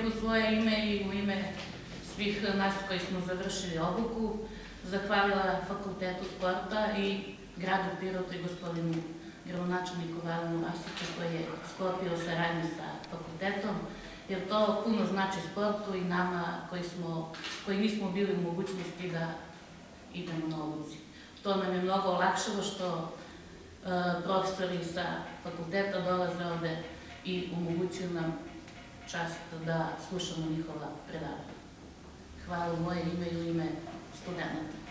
u svoje ime i u ime svih nas koji smo završili obuku zahvalila Fakultetu sporta i gradu Pirotu i gospodinu gradonačelniku Valenu Vasiću koji je sklopio saradnju sa fakultetom, jer to puno znači sportu i nama koji nismo bili u mogućnosti da idemo na obuci. To nam je mnogo olakšalo što profesori sa fakulteta dolaze ovde i omogućuju nam čast da slušamo njihova predavanja. Hvala u moje ime i u ime studenta.